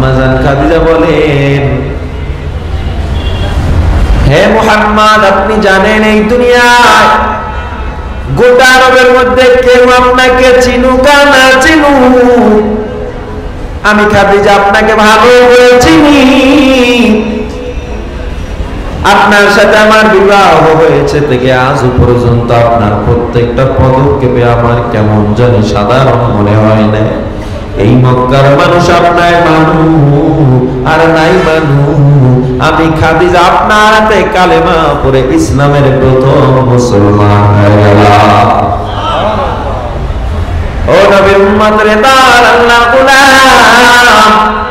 আম্মা জান খাদিজা বলেন, হে মুহাম্মদ, আপনি জানেন এই দুনিয়ায় গোটা আরবের মধ্যে কেউ আপনাকে চিনুক আর না চিনুক, আমি খাদিজা আপনাকে ভালো করে চিনি। আপনার সাথে আমার বিবাহ হয়েছে থেকে আজ পর্যন্ত আপনার প্রত্যেকটা পদক্ষেপে আমার কেমন জানি সাধারণ মনে হয় না। এই মক্কার মানুষ আপনার মানু আর নাই মানু, আমি খাদিজা আপনার হাতে কালেমা পড়ে ইসলামের প্রথম মুসলমান হয়ে গেলাম। ও নবীর উম্মত রে, তার আল্লাহ গোলাম,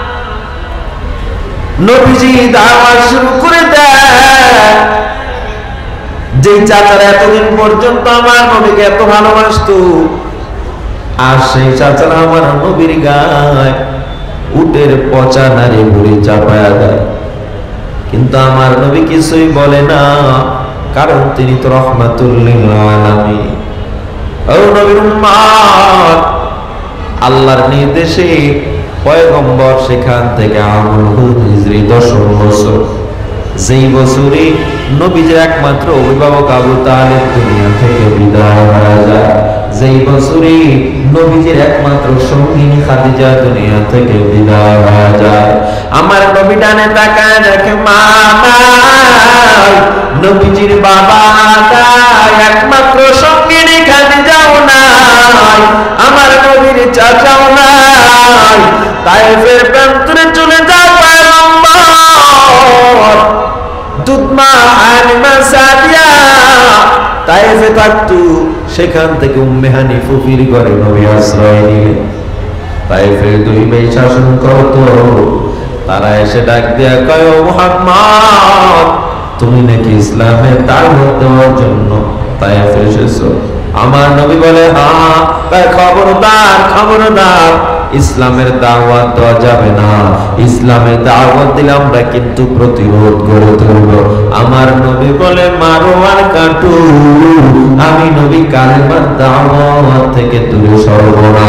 নবীজি দাওয়াত শুরু করে দেয়। যে চাচারা এতদিন পর্যন্ত আমার নবীকে এত ভালোবাসতো, আর সেই চাচারা আমার নবীর গায়ে উটের পচা নারী বুড়ি চাপায়া দেয়, কিন্তু আমার নবী কিছুই বলে না, কারণ তিনি তো রহমাতুল লিল আলামিন। ও নবীর উম্মত, আল্লাহর নির্দেশে পয়গম্বর সেখান থেকে আমল হুদ হিজরি 10 বছর, যেই বছরে নবীজির একমাত্র অভিভাবক আবু তালেব দুনিয়া থেকে বিদায় হয়ে যায়, যেই বছরে নবীজির একমাত্র সঙ্গিনী খাদিজা দুনিয়া থেকে বিদায় হয়ে যায়, আমার নবী ডানে তাকায় দেখে মা নাই, নবীজির বাবা নাই, একমাত্র সঙ্গিনী খাদিজাও নাই, আমার নবীর চাচাও নাই। তায়েফের প্রান্তরে চলে যায় পয়গম্বর, দুধমা হালিমা সাদিয়া তায়েফে থাকতো, সেখান থেকে উম্মে হানি ফুফির ঘরে নবী আশ্রয় নিলেন। তায়েফের দুই ভাই শাসন করতো, তারা এসে ডাক দেয়া কয়, ও মুহাম্মদ, তুমি নাকি ইসলামের দাওয়াত দেওয়ার জন্য তায়েফে এসেছো? আমার নবী বলে, হ্যাঁ। খবরদার খবরদার, ইসলামের দাওয়াত দেওয়া যাবে না, ইসলামের দাওয়াত দিলে আমরা কিন্তু প্রতিরোধ গড়ে তুলব। আমার নবী বলে, মারো আর কাটু, আমি নবী কালেমার দাওয়াত থেকে দূরে সরব না।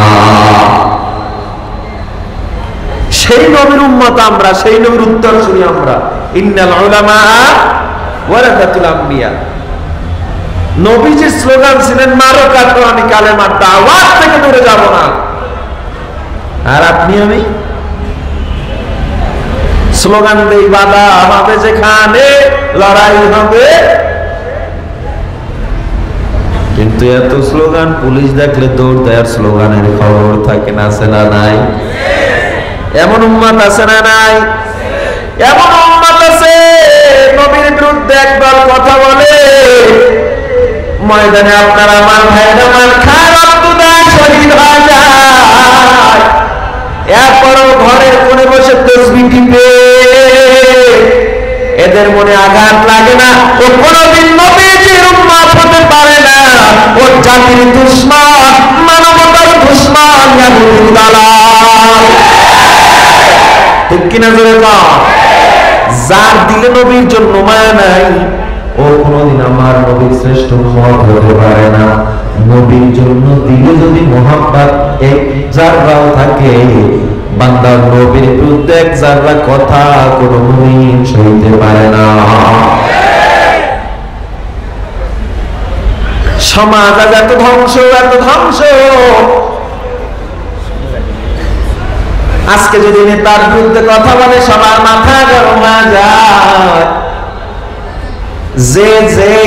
সেই নবীর উম্মত আমরা, সেই নবীর উত্তরসূরি আমরা। ইন্নাল উলামা ওয়ারাসাতুল আম্বিয়া। নবীজির স্লোগান ছিলেন, মারো কাটো, আমি কালেমার দাওয়াত থেকে দূরে যাব না। আর আপনি আমি স্লোগান দেই, বাধা হবে যেখানে লড়াই হবে, কিন্তু এত স্লোগান পুলিশ দেখলে দৌড় দেয়, স্লোগানের খবর থাকে না, আছে না নাই? এমন উম্মত আছে না নাই? এমন উম্মত আছে নবীর বিরুদ্ধে একবার কথা বলে, ময়দানে আপনার আমার ভাইরা আমার রক্ত দেয়, শহীদ হয়ে যায়, এরপরও ঘরের কোণে বসে তসবিহ টিপে, এদের মনে আঘাত লাগে না। ও কোনদিন নবীজির উম্মত হতে পারে না, ও জাতির দুশমন, মানবতার দুশমন, ইয়াহুদীর দালাল। ঠিক কিনা জোরে বল? যার দিলে নবীর জন্য মায়া নাই, ও কোনদিন আমার নবীর শ্রেষ্ঠ উম্মত হতে পারে না। নবীর জন্য দিলে যদি মোহাব্বত এক জাররাও থাকে, বান্দার নবীর বিরুদ্ধে এক জাররা কথা কোনো মুমিন সইতে পারে না। সমাজ আজ এত ধ্বংস, এত ধ্বংস। আজকে যদি নেতার বিরুদ্ধে কথা বলে সবার মাথা গরম হয়ে যায়। যে যেই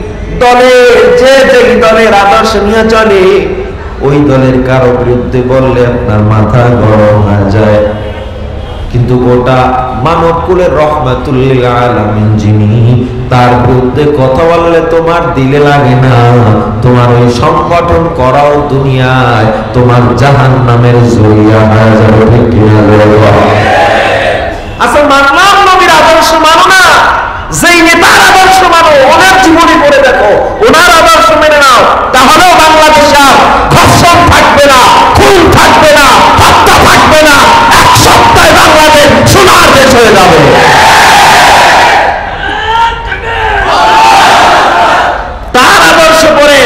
দলের আদর্শ নিয়ে চলে, ওই দলের কারো বিরুদ্ধে বললে আপনার মাথা গরম হয়ে যায়। কিন্তু গোটা মানব কুলের রহমাতুল লিল আলামিন যিনি, তার বিরুদ্ধে কথা বললে তোমার দিলে লাগে না, তোমার ওই সংগঠন করাও দুনিয়ায় তোমার জাহান্নামের জরিয়া হয়ে যাবে। ঠিক কিনা? আচ্ছা, মানলাম নবীর আদর্শ মানো না, যেই নেতার আদর্শ মানো, ওনার জীবনী পড়ে দেখো, ওনার আদর্শ মেনে নাও, তাহলেও বাংলাদেশে আর ধর্ষণ থাকবে না, খুন থাকবে না, হত্যা থাকবে না, এক সপ্তাহে বাংলাদেশ সোনার দেশ হয়ে যাবে। তার আদর্শ পড়ে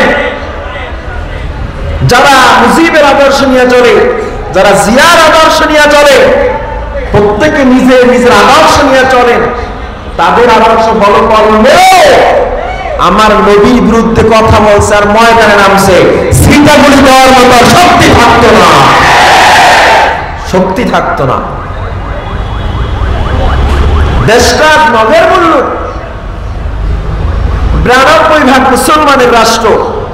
যারা মুজিবের আদর্শ নিয়ে চলে, যারা জিয়ার আদর্শ নিয়ে চলে, থেকে নিজের আদর্শ নিয়ে চলেন, তাদের আদর্শ ফলো করলে আমার নবীর বিরুদ্ধে কথা বলছে আর ময়দানে নামছে, সিটাগুলি দেওয়ার মতো শক্তি থাকতো না, শক্তি থাকতো না। দেশটা নগের মূল্য 92% মুসলমানের রাষ্ট্র,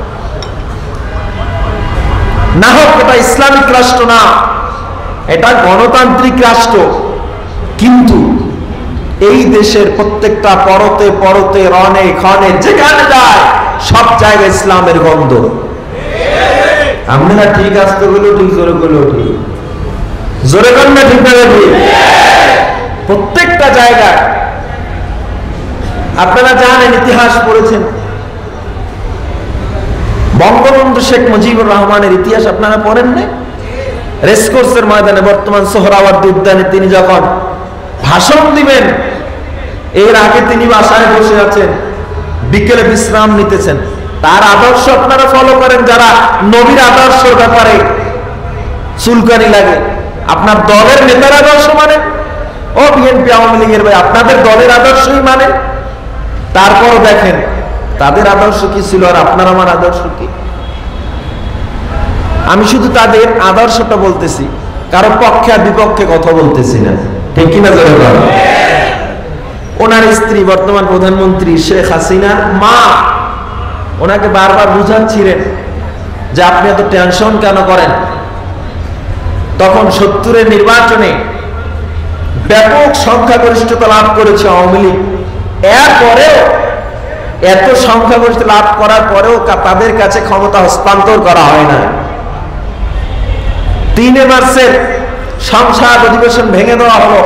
না হোক এটা ইসলামিক রাষ্ট্র না, এটা গণতান্ত্রিক রাষ্ট্র, কিন্তু এই দেশের প্রত্যেকটা পরতে পরতে রনে ক্ষণে যেখানে যায় সব জায়গায় ইসলামের গন্ধ। আপনারা ঠিক আসতে গুলো ঠিক, জোরে গুলো ঠিক, জোরে কন্যা ঠিক না ঠিক? প্রত্যেকটা জায়গায় আপনারা জানেন, ইতিহাস পড়েছেন, বঙ্গবন্ধু শেখ মুজিবুর রহমানের ইতিহাস আপনারা পড়েন না? রেসকোর্সের ময়দানে, বর্তমান সোহরাওয়ার্দী উদ্যানে তিনি যখন ভাষণ দিবেন, এর আগে তিনি বাসায় বসে আছেন, বিকেলে বিশ্রাম নিতেছেন। তার আদর্শ আপনারা ফলো করেন, যারা নবীর আদর্শের ব্যাপারে চুলকানি লাগে। আপনার দলের নেতার আদর্শ মানেন, ও বিএনপি আওয়ামী লীগের ভাই, আপনাদের দলের আদর্শই মানেন, তারপর দেখেন তাদের আদর্শ কি ছিল আর আপনার আমার আদর্শ কি। আমি শুধু তাদের আদর্শটা বলতেছি, কারো পক্ষে আর বিপক্ষে কথা বলতেছি না, ঠিক কিনা জোরে বলেন? ওনার স্ত্রী বর্তমান প্রধানমন্ত্রী শেখ হাসিনার মা ওনাকে বারবার বুঝাচ্ছিলেন যে আপনি এত টেনশন কেন করেন। তখন 70-এর নির্বাচনে ব্যাপক সংখ্যাগরিষ্ঠতা লাভ করেছে আওয়ামী লীগ, এরপরেও এত সংখ্যাগরিষ্ঠ লাভ করার পরেও তাদের কাছে ক্ষমতা হস্তান্তর করা হয় না। 3 মার্চের সংসদ অধিবেশন ভেঙে দেওয়া হলো,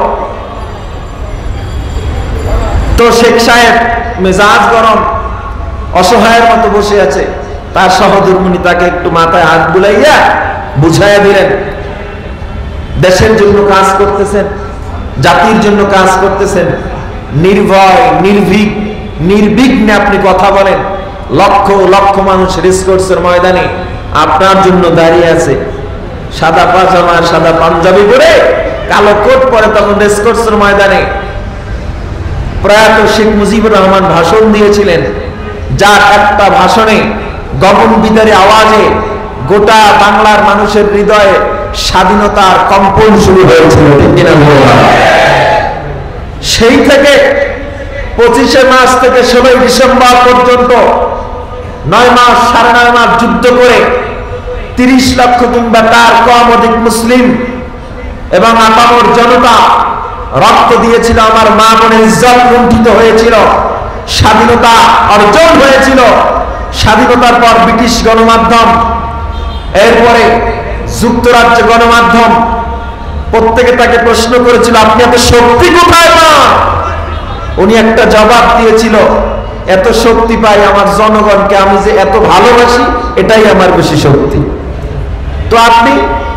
তো শেখ সাহেব মেজাজ গরম, অসহায়ের মতো বসে আছে, তার সহধর্মিণী তাকে একটু মাথায় হাত বুলাইয়া বুঝাইয়া দিলেন, দেশের জন্য কাজ করতেছেন, জাতির জন্য কাজ করতেছেন, নির্ভয় নির্ভীক নির্বিঘ্নে আপনি কথা বলেন, লক্ষ লক্ষ মানুষ রেসকোর্সের ময়দানে আপনার জন্য দাঁড়িয়ে আছে, সাদা পাজামা সাদা পাঞ্জাবি পরে কালো কোট পরে তখন রেসকোর্সের ময়দানে প্রয়াত শেখ মুজিবুর রহমান ভাষণ দিয়েছিলেন, যার একটা ভাষণে গগন বিদারী আওয়াজে গোটা বাংলার মানুষের হৃদয়ে স্বাধীনতার কম্পন শুরু হয়েছিল। সেই থেকে 25শে মার্চ থেকে 16ই ডিসেম্বর পর্যন্ত 9 মাস 9.5 মাস যুদ্ধ করে 30 লক্ষ কিংবা তার কম অধিক মুসলিম এবং আপামর জনতা রক্ত দিয়েছিল, আমার মা বোনের ইজ্জত লুণ্ঠিত হয়েছিল, স্বাধীনতা অর্জন হয়েছিল। স্বাধীনতার পর ব্রিটিশ গণমাধ্যম, এরপরে যুক্তরাজ্য গণমাধ্যম, প্রত্যেকে তাকে প্রশ্ন করেছিল আপনি এত শক্তি কোথায় পান? উনি একটা জবাব দিয়েছিল, এত শক্তি পাই আমার জনগণকে আমি যে এত ভালোবাসি, এটাই আমার বেশি শক্তি। তো আপনি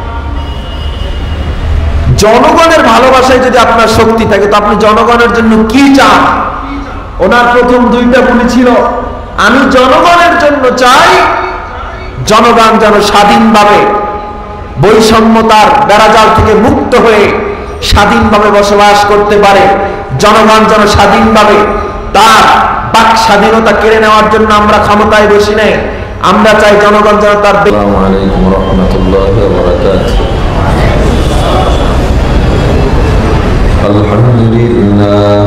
জনগণের ভালোবাসায় যদি আপনার শক্তি থাকে, তো আপনি জনগণের জন্য কি চান? ওনার প্রথম 2টা গুলি ছিল, আমি জনগণের জন্য চাই জনগণ যেন স্বাধীনভাবে বৈষম্যতার বেড়াজাল থেকে মুক্ত হয়ে স্বাধীনভাবে বসবাস করতে পারে, জনগণ যেন স্বাধীনভাবে তার বাক স্বাধীনতা কেড়ে নেওয়ার জন্য আমরা ক্ষমতায় বসি নাই, আমরা চাই জনগণ যেন তার। আসসালামু আলাইকুম ওয়া রাহমাতুল্লাহি ওয়া বারাকাতুহু। আলহামদুলিল্লাহ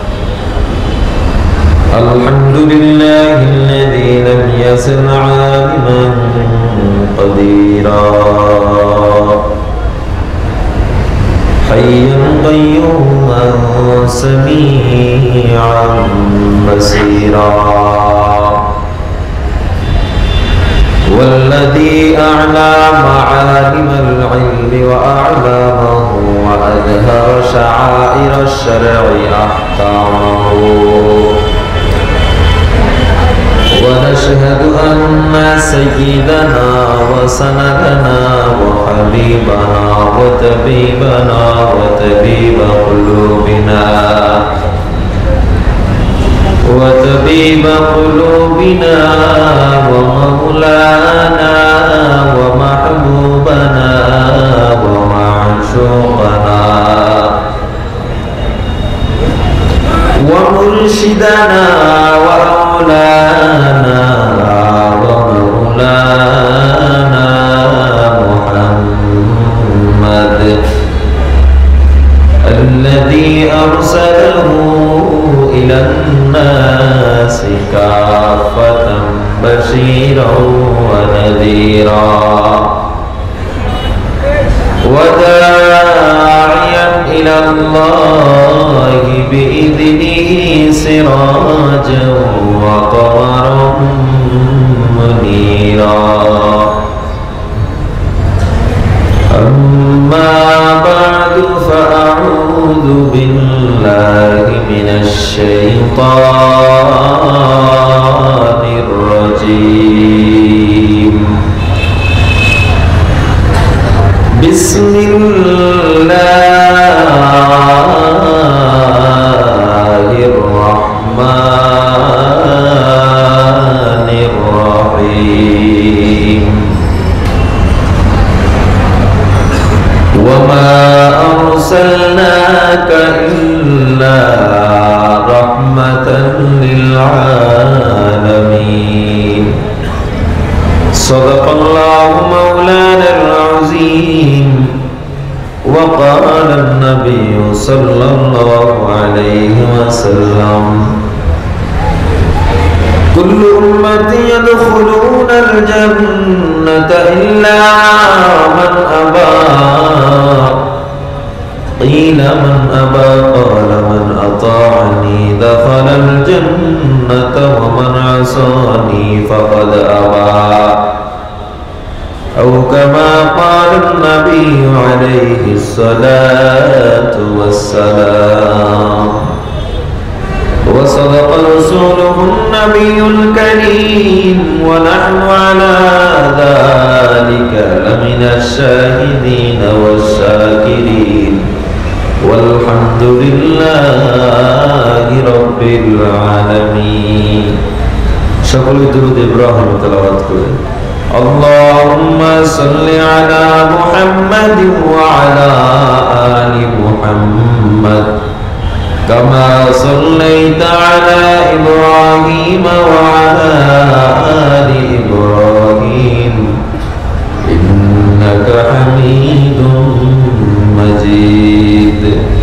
আলহামদুলিল্লাহিল্লাযী লাম ইয়াসির আলিমান قديرا حيا قيوما سميعا بصيرا والذي أعلى معالم العلم وأعلامه وأظهر شعائر الشرع أحكامه ونشهد أن سيدنا وسندنا وحبيبنا وطبيبنا وطبيب قلوبنا ومولانا ومحبوبنا ومعشوقنا مرشدنا وأولانا ومولانا محمد الذي أرسله إلى الناس كافة بشيرا ونذيرا وداعيا إلى الله بإذنه سراجا وقمرا منيرا أما بعد فأعوذ بالله من الشيطان الرجيم بسم الله الرحمن الرحيم وما أرسلناك إلا رحمة للعالمين صدق الله مولانا العظيم وقال النبي صلى الله عليه وسلم كل أمتي يدخلون الجنة إلا من أبى قيل من أبى قال من أطاعني دخل الجنة ومن عصاني فقد أبى أو كما قال النبي عليه الصلاة والسلام وصدق رسوله النبي الكريم ونحن على ذلك لمن الشاهدين والشاكرين والحمد لله رب العالمين সকলে দুরূদ ইব্রাহিম তেলাওয়াত করেন اللهم صل على محمد وعلى آل محمد كما صليت على إبراهيم وعلى آل إبراهيم إنك حميد مجيد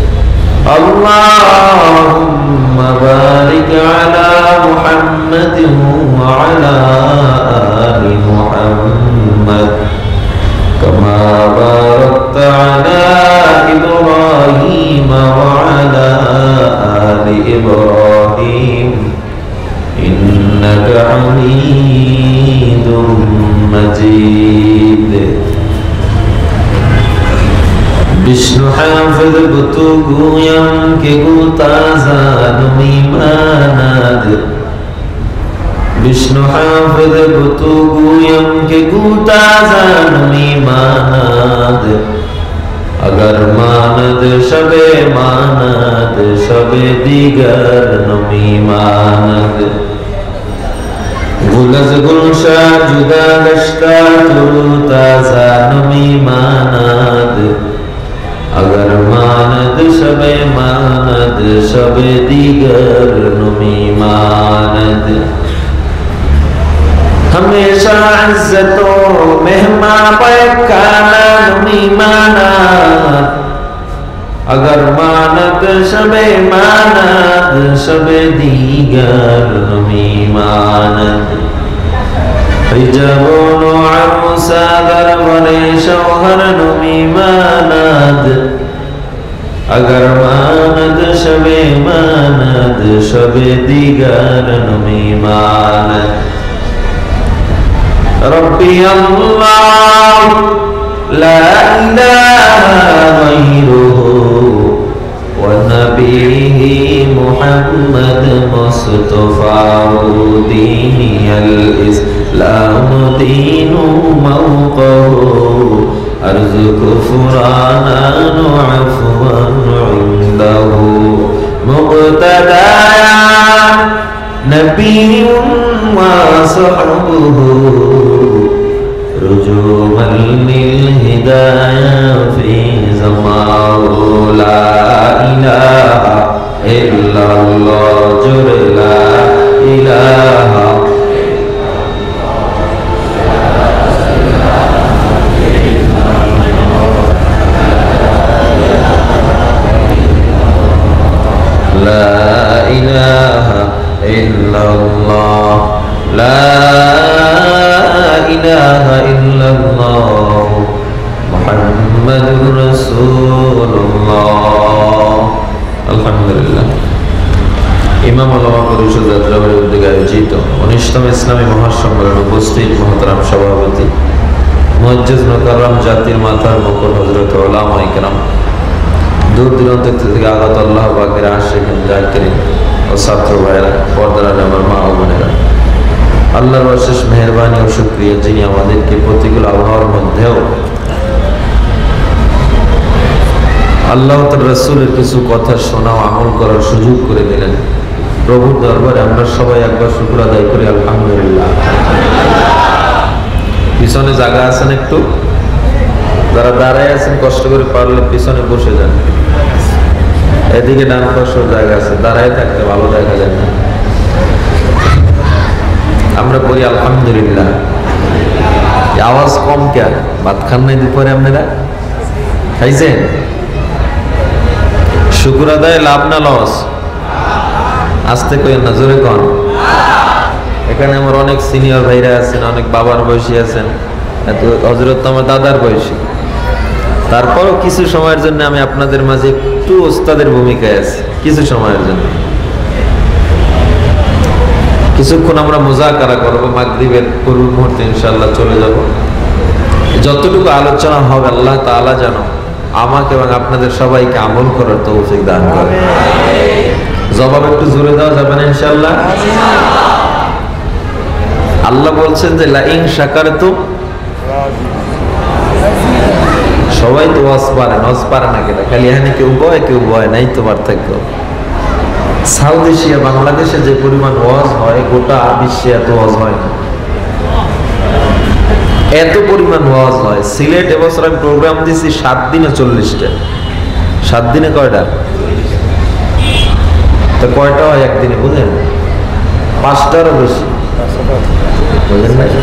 اللهم بارك على محمد وعلى آل محمد كما باركت على إبراهيم وعلى آل إبراهيم إنك حميد مجيد বিষ্ণু হাফেজ বুতু গুয়াম কে গুতা জানুমি মানাদ বিষ্ণু হাফেজ বুতু গুয়াম কে গুতা জানুমি মানাদ अगर मानद शबे मानद शबे दिगर नमी मानद गुलज गुलशा जुदा गश्ता तुरु ताजा नमी मानद अगर मानद शबे मानद शबे दिगर नमी मानद हमेशा इज्जतों मेहमा पैखाना नमी मानद अगर मानद शबे मानद शबे दिगर नमी मानद हिजाबों आरूसा दरबारे शौहर नमी मानद अगर मानद शबे दिगर नमी मानद रब्बी अल्लाह ला इलाहा गैरुहु व नबीही मुहम्मद मुस्तफा दीनी अल इस्लाम दीनु मौक़हु अर्ज़ कुफ़रान व अफ़वन इंदहु मुक़्तदाया नबीयुन व सहबुहु रुजूमन लिल हिदाया फी ज़माउ ला इलाहा इल्लल्लाह जो 19তম ইসলামী মহাসম্মেলন উপস্থিত মহতারাম সভাপতি মুআজ্জিজ মুকাররম জাতির মাথার মুকুট হযরত উলামায়ে কেরাম, দূর দূরান্ত থেকে আগত আল্লাহ পাকের আশিকিন জাকিরিন ও ছাত্র ভাইরা, পর্দার আড়ালে আমার মা ও বোনেরা, আল্লাহর অশেষ মেহেরবানি ও শুকরিয়া যিনি আমাদেরকে প্রতিকূল আবহাওয়ার মধ্যেও আল্লাহ তার রাসূলের কিছু কথা শোনা ও আমল করার সুযোগ করে দিলেন। প্রভুর দরবারে আমরা সবাই একবার শুকর আদায় করি আলহামদুলিল্লাহ। পিছনে জায়গা আছেন, একটু যারা দাঁড়ায় আছেন কষ্ট করে পারলে পিছনে বসে যান। এদিকে ডান পাশেও জায়গা আছে, দাঁড়ায় থাকতে ভালো দেখা যায় না। আমরা বলি আলহামদুলিল্লাহ। আওয়াজ কম কে? ভাত খান নাই দুপুরে? আপনারা খাইছেন? শুকর আদায় লাভ না লস? আসতে কই না, জোরে কন। এখানে আমার অনেক সিনিয়র ভাইরা আছেন, অনেক বাবার বয়সী আছেন, হযরত আমার দাদার বয়সী। তারপরও কিছু সময়ের জন্য আমি আপনাদের মাঝে একটু ওস্তাদের ভূমিকায় আছি, কিছু সময়ের জন্য। কিছুক্ষণ আমরা মুযাকারা করবো, মাগরিবের পূর্ব মুহূর্তে ইনশাআল্লাহ চলে যাব। যতটুকু আলোচনা হবে আল্লাহ তাআলা যেন আমাকে এবং আপনাদের সবাইকে আমল করার তৌফিক দান করে। জবাব একটু জোরে দেওয়া যাবে না ইনশাআল্লাহ? আল্লাহ বলছেন যে লা ইন শাকারতুম, সবাই তো ওয়াজ পারে, ওয়াজ পারে না কেন? খালি এখানে কেউ বয় নাই তো পার্থক্য। সাউথ এশিয়া, বাংলাদেশে যে পরিমাণ ওয়াজ হয়, গোটা বিশ্বে এত ওয়াজ হয় না। এত পরিমাণ ওয়াজ হয়। সিলেট এবছর আমি প্রোগ্রাম দিয়েছি 7 দিনে 40টা। 7 দিনে কয়টা? তো কয়টা হয় একদিনে বুঝেন? 5টারও বেশি, বুঝেন না?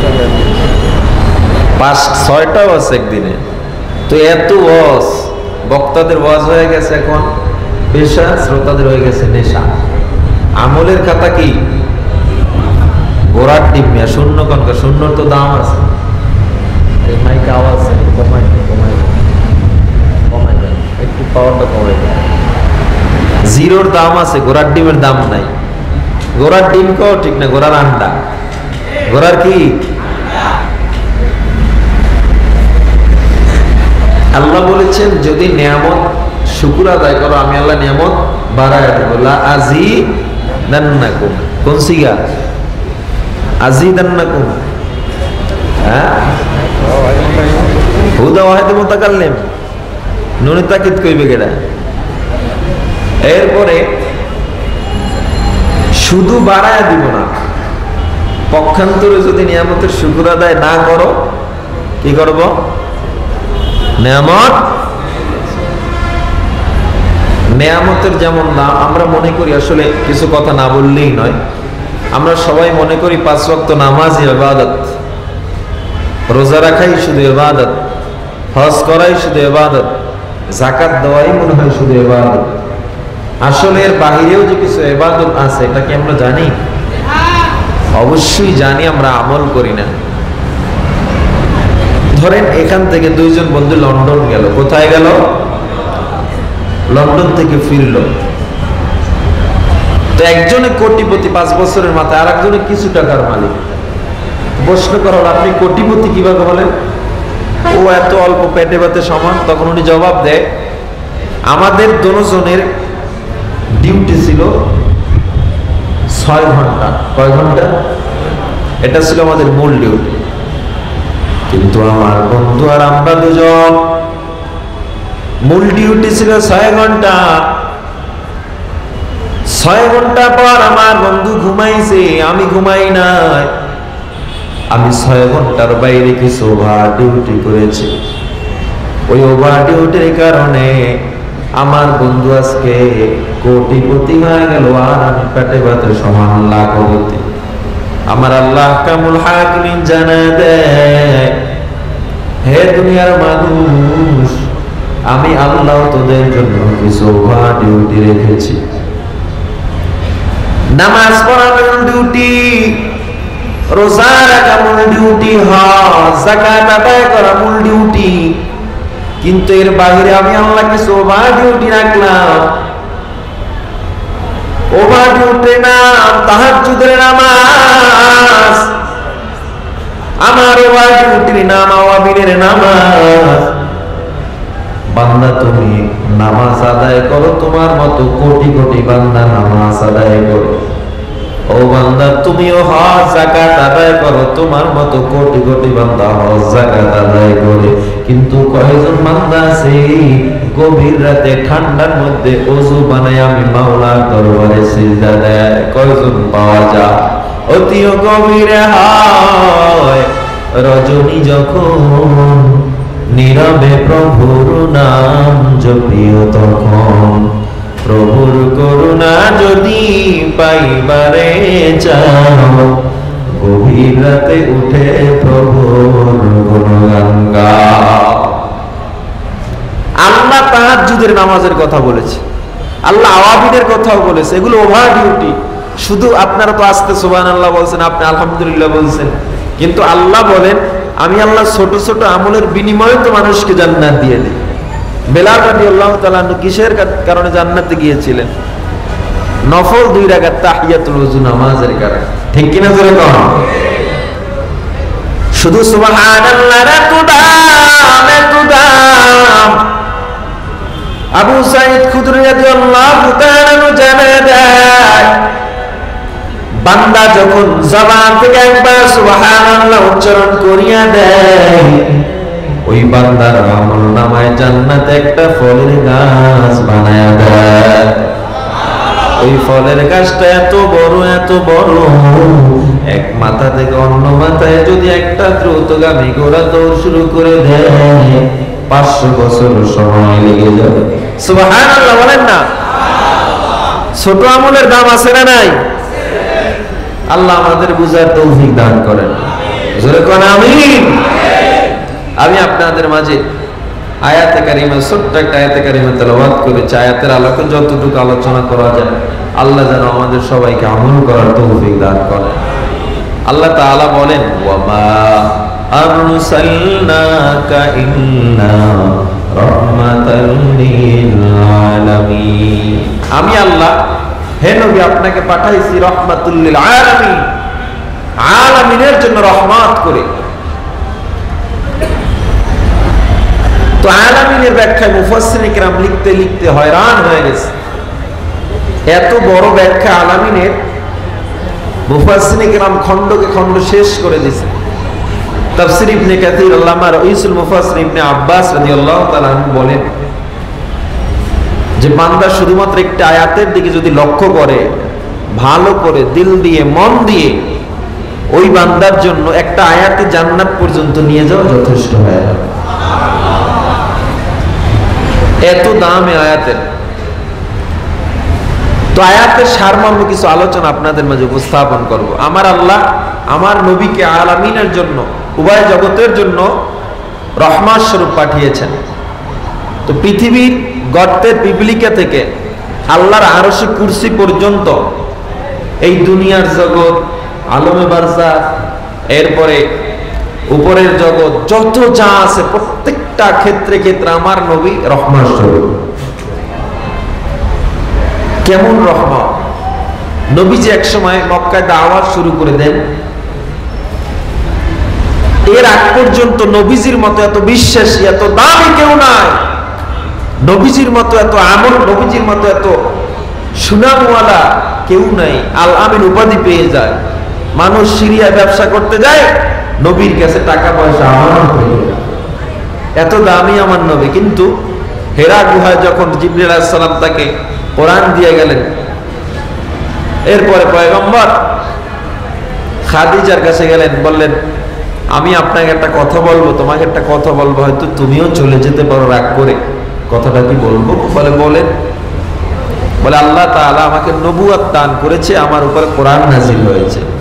5-6টাও আছে একদিনে। তো এত ওয়াজ, বক্তাদের ওয়াজ হয়ে গেছে এখন পেশা, শ্রোতাদের হয়ে গেছে নেশা। আমলের খাতা কি ঘোড়ার ডিম? শূন্য কনকা, শূন্যর তো দাম আছে। এই মাইকে আওয়াজ কমাই দেন একটু, পাওয়ারটা কমাই দেন। জিরোর দাম আছে, ঘোড়ার ডিমের দাম নাই। ঘোড়ার ডিম কেও ঠিক না, ঘোড়ার আন্ডা। ঘোড়ার কি? আল্লাহ বলেছেন যদি নিয়ামত শুকর আদায় করো, আমি আল্লাহ নিয়ামত বাড়ায় দেব। লা আজিদান্নাকুম, কোন সিগা? আজিদান্নাকুম। হ্যাঁ, হুদা ওয়াহিদ মুতাকাল্লিম, নুনে তাকিদ কইবে কেডা? এরপরে শুধু বাড়ায় দিব না, পক্ষান্তরে যদি নিয়ামতের শুকর আদায় না করো, কি করব? নেয়ামতের যেমন দাম আমরা মনে করি, আসলে কিছু কথা না বললেই নয়। আমরা সবাই মনে করি 5 ওয়াক্ত নামাজই ইবাদত, রোজা রাখাই শুধু ইবাদত, হজ করাই শুধু ইবাদত, যাকাত দেওয়াই মনে হয় শুধু ইবাদত। আসলে এর বাহিরেও যে কিছু ইবাদত আছে, এটা কি আমরা জানি? অবশ্যই জানি, আমরা আমল করি না। ধরেন এখান থেকে 2 জন বন্ধু লন্ডন গেল। কোথায় গেল? লন্ডন থেকে ফিরল। তো একজনে কোটিপতি 5 বছরের মাথায়, আর একজনে কিছু টাকার মালিক। প্রশ্ন করা হলো আপনি কোটিপতি কিভাবে হলেন? ও এত অল্প পেটে ভাতে সমান। তখন উনি জবাব দেয় আমাদের দুজনের ডিউটি ছিল 6 ঘন্টা। কয় ঘন্টা? এটা ছিল আমাদের মূল ডিউটি। কিন্তু আমার বন্ধু আর আমরা দুজন মূল ডিউটি ছিল 6 ঘন্টা। 6 ঘন্টা পর আমার বন্ধু ঘুমাইছে, আমি ঘুমাই নাই। আমি 6 ঘন্টার বাইরে কিছু ওভার ডিউটি করেছি। ওই ওভার ডিউটির কারণে আমার বন্ধু আজকে কোটিপতি হয়ে গেল, আর আমি পেটে ভাতে সমান লাখপতি। আমার আল্লাহ কামুল হাকিমিন জানায় দেয়, হে দুনিয়ার মানুষ, আমি আল্লাহ তোদের জন্য কিছু ওভার ডিউটি রেখেছি। নামাজ পড়া মূল ডিউটি, রোজা রাখা মূল ডিউটি, হজ যাকাত আদায় করা মূল ডিউটি। কিন্তু এর বাইরে আমি আল্লাহ কিছু ওভার ডিউটি রাখলাম। ওভার ডিউটি নাম তাহাজ্জুদের নামাজ। আমার ওয়াজিবের নাম আওয়াবিনের নামাজ। বান্দা তুমি নামাজ আদায় করো, তোমার মতো কোটি কোটি বান্দা নামাজ আদায় করো। ও বান্দা তুমিও হজ যাকাত আদায় করো, তোমার মতো কোটি কোটি বান্দা হজ যাকাত আদায় করে। কিন্তু কয়জন বান্দা আছে গভীর রাতে ঠান্ডার মধ্যে ওযু বানায় আমি মাওলার দরবারে সিজদা দেয়? কয়জন পাওয়া যায়? অতি গভীরে হয় রজনী যখন নীরবে প্রভুর নাম জপিও তখন। প্রভুর করুণা যদি পাইবারে চাও, গভীর রাতে উঠে প্রভুর গুণগান গাও। আল্লাহ তাহাজ্জুদের নামাজের কথা বলেছে, আল্লাহ আওয়াবিনের কথাও বলেছে। এগুলো ওভার ডিউটি। শুধু আপনারা তো আস্তে সুবহানাল্লাহ বলছেন, আপনি আলহামদুলিল্লাহ বলছেন, কিন্তু আল্লাহ বলেন আমি আল্লাহ ছোট ছোট আমলের বিনিময়ে তো মানুষকে জান্নাত দিয়ে দিই। বেলাল রাদিয়াল্লাহু তাআলা কিসের কারণে জান্নাতে গিয়েছিলেন? নফল 2 রাকাত তাহিয়াতুল ওযু নামাজের কারণে। ঠিক কিনা জোরে কও? শুধু সুবহানাল্লাহ এত দাম। আবু সাঈদ খুদরি রাদিয়াল্লাহু তাআলা জানায় দেয়, বান্দা যখন জবান থেকে একবার সুবহানাল্লাহ উচ্চারণ করিয়া দেয়, ওই বান্দার আমলনামায় জান্নাতে একটা ফলের গাছ বানায়া দেয়। ওই ফলের গাছটা এত বড়, এক মাথা থেকে অন্য মাথায় যদি একটা দ্রুতগামী ঘোড়া দৌড় শুরু করে দেয়, 500 বছর সময় লেগে যাবে। সুবহানাল্লাহ বলেন না? ছোট আমলের দাম আছে না নাই? আল্লাহ আমাদের বুঝার তৌফিক দান করেন। জোরে কোন আমিন। আমি আপনাদের মাঝে আয়াতে কারিমা, ছোট্ট একটা আয়াতে কারিমা তেলাওয়াত করেছি। আয়াতের আলোকে যতটুকু আলোচনা করা যায় আল্লাহ যেন আমাদের সবাইকে আমল করার তৌফিক দান করেন। আল্লাহ তাআলা বলেন, ওয়ামা আরসালনাকা ইল্লা রাহমাতাল লিল আলামিন। আমি আল্লাহ হে নবী আপনাকে পাঠাইছি রাহমাতুল লিল আলামিন, আলামিনের জন্য রহমত করে। তো আলামিনের ব্যাখ্যায় মুফাসসিরিন কিরাম লিখতে লিখতে হয়রান হয়ে গেছে। এত বড় ব্যাখ্যা আলামিনের, মুফাসসিরিন কিরাম খণ্ডকে খণ্ড শেষ করে দিয়েছে। তাফসীর ইবনে কাসির, আল্লামা রাইসুল মুফাসসিরিন ইবনে আব্বাস রাদিয়াল্লাহু তাআলা বলেন যে বান্দা শুধুমাত্র একটা আয়াতের দিকে যদি লক্ষ্য করে, ভালো করে দিল দিয়ে মন দিয়ে, ওই বান্দার জন্য একটা আয়াতে জান্নাত পর্যন্ত নিয়ে যাওয়া যথেষ্ট হয়ে যাবে। এত দাম আয়াতের। তো আয়াতের সারমর্ম কিছু আলোচনা আপনাদের মাঝে উপস্থাপন করব। আমার আল্লাহ আমার নবীকে আলামিনের জন্য, উভয় জগতের জন্য রহমত স্বরূপ পাঠিয়েছেন। তো পৃথিবীর গর্তের পিপিলিকা থেকে আল্লাহর আরশে কুরসি পর্যন্ত, এই দুনিয়ার জগৎ, আলমে বারজাখ, এরপরে উপরের জগৎ, যত যা আছে প্রত্যেকটা ক্ষেত্রে ক্ষেত্রে আমার নবী রহমত স্বরূপ। কেমন রহমত! নবীজি এক সময় মক্কায় দাওয়াত শুরু করে দেন। এর আগ পর্যন্ত নবীজির মতো এত বিশ্বাসী, এত দামি কেউ নাই। নবীজির মতো এত আমল, নবীজির মতো এত সুনামওয়ালা কেউ নাই। আল আমিন উপাধি পেয়ে যায়। মানুষ সিরিয়া ব্যবসা করতে যায়, নবীর কাছে টাকা পয়সা আমানত হয়ে যায়। এত দামি আমার নবী। কিন্তু হেরা গুহায় যখন জিবরিল আলাইহিস সালাম তাকে কোরআন দিয়ে গেলেন, এরপরে পয়গম্বর খাদিজার কাছে গেলেন, বললেন আমি আপনাকে একটা কথা বলবো, তোমাকে একটা কথা বলবো, হয়তো তুমিও চলে যেতে পারো রাগ করে। কথাটা কি বলবো? বলে বলেন। বলে আল্লাহ তাআলা আমাকে নবুয়ত দান করেছে, আমার উপরে কোরআন নাযিল হয়েছে।